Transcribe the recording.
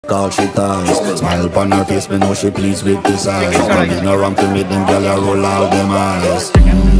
Call she ties. Smile upon her face, me know she pleased with this eyes. But me no ram to meet them, girl, I roll out them eyes.